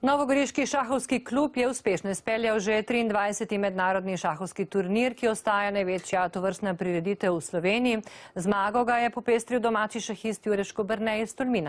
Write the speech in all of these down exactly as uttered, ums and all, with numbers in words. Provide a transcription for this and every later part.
Novogoriški šahovski klub je uspešno izpeljal že triindvajseti mednarodni šahovski turnir, ki ostaja največja tovrstna prireditev v Sloveniji. Zmago ga je popestril domači šahist Jure Škoberne iz Tolmina.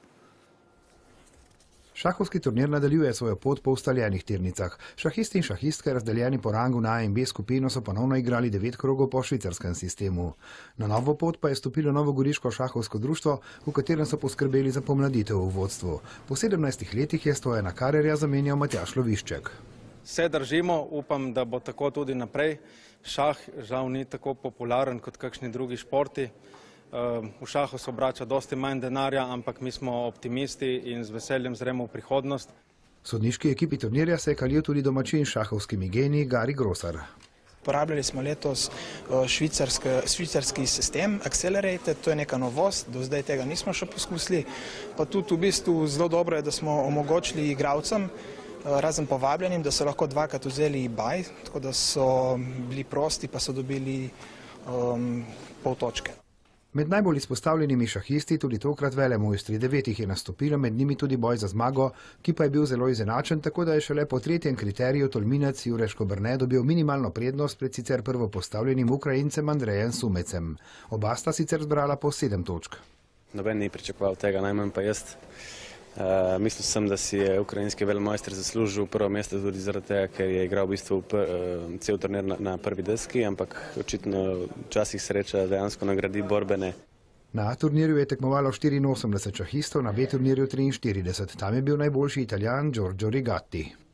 Šahovski turnir nadaljuje svojo pot po ustaljenih tirnicah. Šahisti in šahistke, razdeljeni po rangu na A in B skupino, so ponovno igrali devet krogov po švicarskem sistemu. Na novo pot pa je stopilo Novogoriško šahovsko društvo, v katerem so poskrbeli za pomladitev v vodstvu. Po sedemnajstih letih je Stojana Karerja zamenjal Matjaž Lovišček. Vse držimo, upam, da bo tako tudi naprej. Šah žal ni tako popularen kot kakšni drugi športi. V šahu se obrača dosti manj denarja, ampak mi smo optimisti in z veseljem zremo v prihodnost. Sodniški ekipi turnirja se je kalil tudi domačin s šahovskimi geniji Gari Grosar. Uporabljali smo letos švicarski sistem Accelerated, to je neka novost, do zdaj tega nismo še poskusili. Pa tudi v bistvu zelo dobro je, da smo omogočili igralcem, razen povabljenim, da so lahko dvakrat vzeli baj, tako da so bili prosti, pa so dobili um, pol točke. Med najbolj izpostavljenimi šahisti tudi tokrat velemojstri. Devetih je nastopilo, med njimi tudi boj za zmago, ki pa je bil zelo izenačen, tako da je šele po tretjem kriteriju Tolminec Jure Škoberne dobil minimalno prednost pred sicer prvo postavljenim Ukrajincem Andrejem Sumecem. Oba sta sicer zbrala po sedem točk. Noben ni pričakoval tega, najmanj pa jaz. Uh, mislil sem, da si je ukrajinski velemojster zaslužil prvo mesto tudi zaradi tega, ker je igral v bistvu pr, uh, cel turnir na, na prvi deski, ampak očitno včasih sreča dejansko nagradi borbene. Na turnirju je tekmovalo štiriinosemdeset šahistov, na B turnirju triinštirideset. Tam je bil najboljši Italijan Giorgio Rigatti.